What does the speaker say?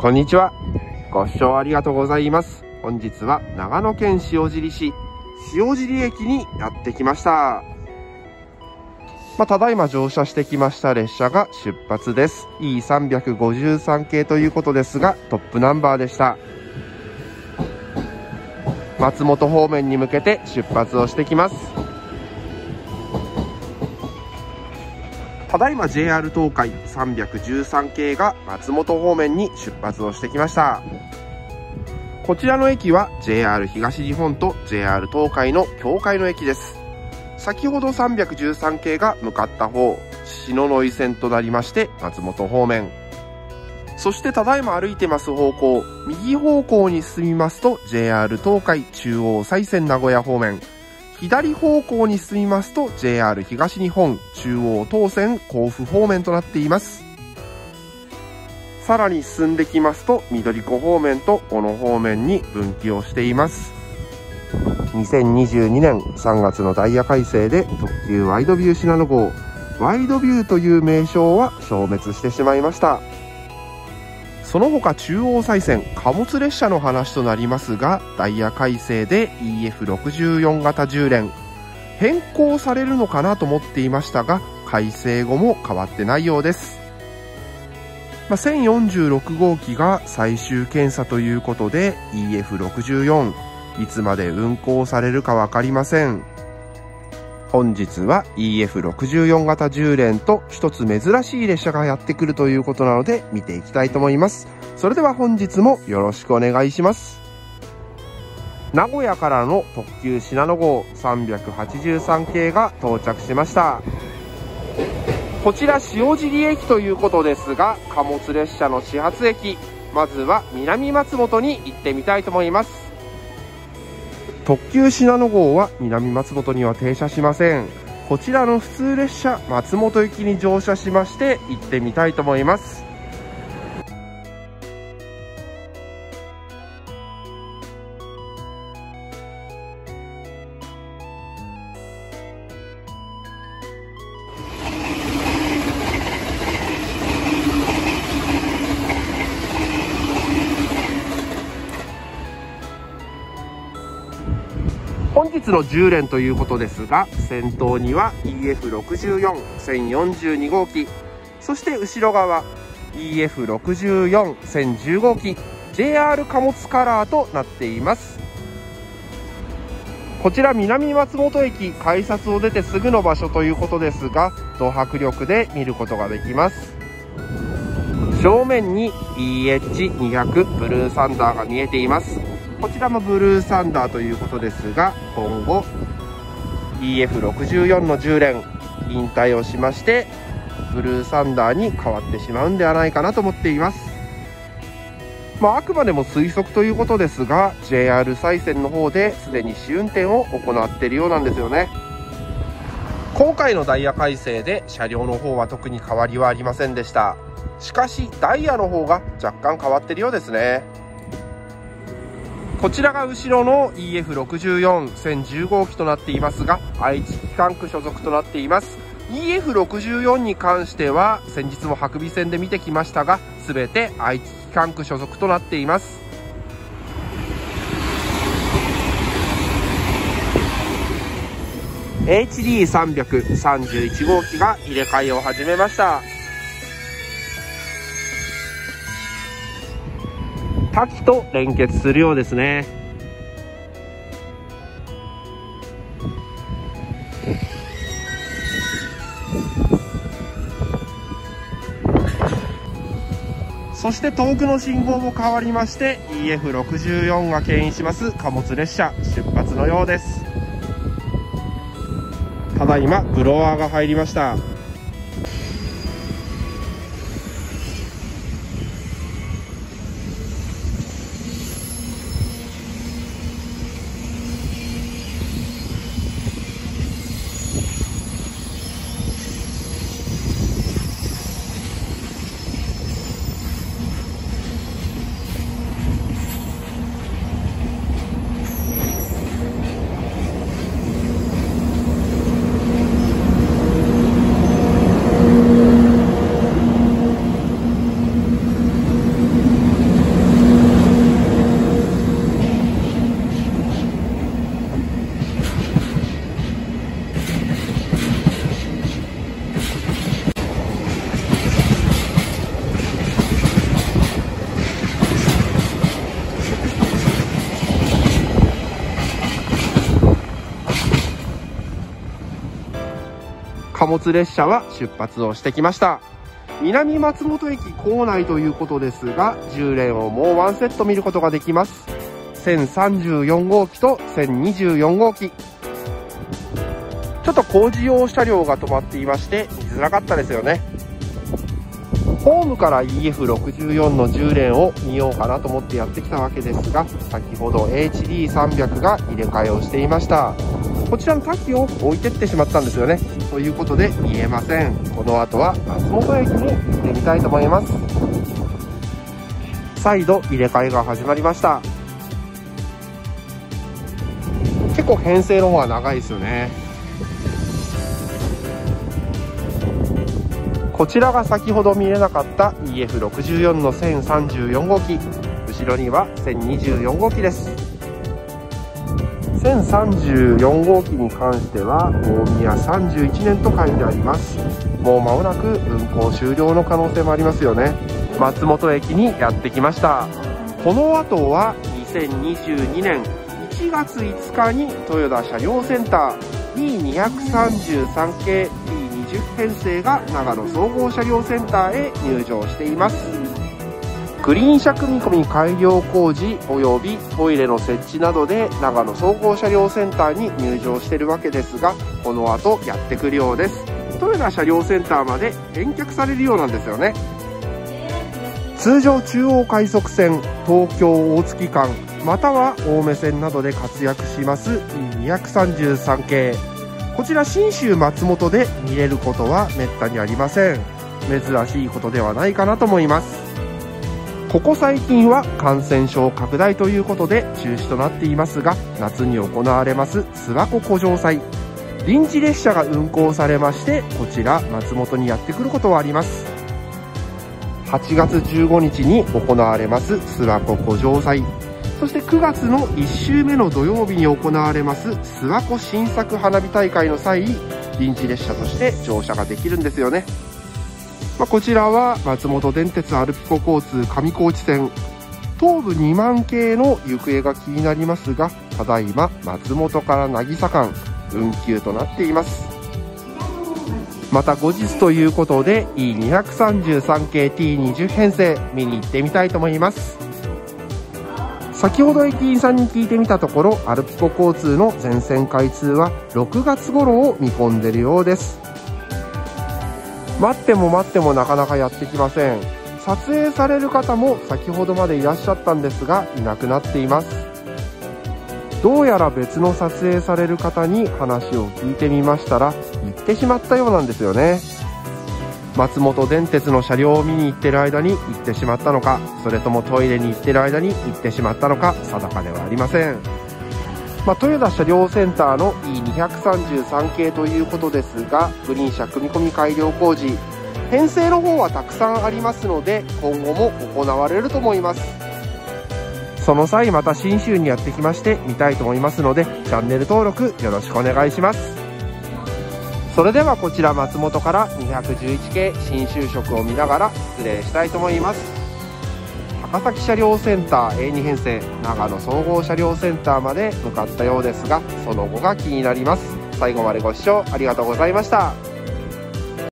こんにちは。ご視聴ありがとうございます。本日は長野県塩尻市塩尻駅にやってきました。ただいま乗車してきました列車が出発です。 E353 系ということですが、トップナンバーでした。松本方面に向けて出発をしてきます。ただいま JR 東海313系が松本方面に出発をしてきました。こちらの駅は JR 東日本と JR 東海の境界の駅です。先ほど313系が向かった方、篠ノ井線となりまして松本方面。そしてただいま歩いてます方向、右方向に進みますと JR 東海中央西線名古屋方面。左方向に進みますと JR 東日本中央東線甲府方面となっています。さらに進んできますと緑子方面と小野方面に分岐をしています。2022年3月のダイヤ改正で特急ワイドビュー信濃号ワイドビューという名称は消滅してしまいました。その他中央西線貨物列車の話となりますが、ダイヤ改正で EF64 型10連変更されるのかなと思っていましたが、改正後も変わってないようです。1046号機が最終検査ということで EF64 いつまで運行されるか分かりません。本日は EF64 型10連と一つ珍しい列車がやってくるということなので見ていきたいと思います。それでは本日もよろしくお願いします。名古屋からの特急信濃号383系が到着しました。こちら塩尻駅ということですが、貨物列車の始発駅、まずは南松本に行ってみたいと思います。特急信濃号は南松本には停車しません。こちらの普通列車松本行きに乗車しまして行ってみたいと思います。本日の10連ということですが、先頭には EF64 1042号機、そして後ろ側 EF64 1010号機 JR 貨物カラーとなっています。こちら南松本駅改札を出てすぐの場所ということですが、ド迫力で見ることができます。正面に EH200 ブルーサンダーが見えています。こちらもブルーサンダーということですが、今後 EF64 の10連引退をしましてブルーサンダーに変わってしまうんではないかなと思っています。あくまでも推測ということですが、 JR 西線の方ですでに試運転を行っているようなんですよね。今回のダイヤ改正で車両の方は特に変わりはありませんでした。しかしダイヤの方が若干変わっているようですね。こちらが後ろの EF64 1010号機となっていますが、愛知機関区所属となっています。 EF64 に関しては先日も白尾線で見てきましたが、全て愛知機関区所属となっています。HD331 号機が入れ替えを始めました。多岐と連結するようですね。そして遠くの信号も変わりまして EF64 が牽引します貨物列車出発のようです。ただいまブロワーが入りました。 貨物列車は出発をしてきました。南松本駅構内ということですが、10連をもう1セット見ることができます。1034号機と1024号機。ちょっと工事用車両が止まっていまして見づらかったですよね。ホームから EF64 の10連を見ようかなと思ってやってきたわけですが、先ほど HD300 が入れ替えをしていました。こちらのタキを置いてってしまったんですよね。ということで見えません。この後は松本駅に行ってみたいと思います。再度入れ替えが始まりました。結構編成の方は長いですよね。こちらが先ほど見れなかった EF64 の1034号機。後ろには1024号機です。1034号機に関しては大宮31年と書いてあります。もう間もなく運行終了の可能性もありますよね。松本駅にやってきました。この後は2022年1月5日に豊田車両センター E233 系 T20 編成が長野総合車両センターへ入場しています。グリーン車組み込み改良工事及びトイレの設置などで長野総合車両センターに入場しているわけですが、この後やってくるようです。豊田車両センターまで返却されるようなんですよね。通常中央快速線東京大月間または青梅線などで活躍します E233 系。こちら信州松本で見れることはめったにありません。珍しいことではないかなと思います。ここ最近は感染症拡大ということで中止となっていますが、夏に行われます諏訪湖湖上祭、臨時列車が運行されまして、こちら松本にやってくることはあります。8月15日に行われます諏訪湖湖上祭、そして9月の1週目の土曜日に行われます諏訪湖新作花火大会の際、臨時列車として乗車ができるんですよね。こちらは松本電鉄アルピコ交通上高地線東武2万系の行方が気になりますが、ただいま松本から渚間運休となっています。また後日ということで E233 系 T20 編成見に行ってみたいと思います。先ほど駅員さんに聞いてみたところ、アルピコ交通の全線開通は6月頃を見込んでいるようです。待っても待ってもなかなかやってきません。撮影される方も先ほどまでいらっしゃったんですが、いなくなっています。どうやら別の撮影される方に話を聞いてみましたら、行ってしまったようなんですよね。松本電鉄の車両を見に行ってる間に行ってしまったのか、それともトイレに行ってる間に行ってしまったのか、定かではありません。豊田車両センターの E233 系ということですが、グリーン車組み込み改良工事、編成の方はたくさんありますので、今後も行われると思います。その際また信州にやってきまして見たいと思いますので、チャンネル登録よろしくお願いします。それではこちら松本から211系新就職を見ながら失礼したいと思います。高崎車両センター A2 編成長野総合車両センターまで向かったようですが、その後が気になります。最後までご視聴ありがとうございました。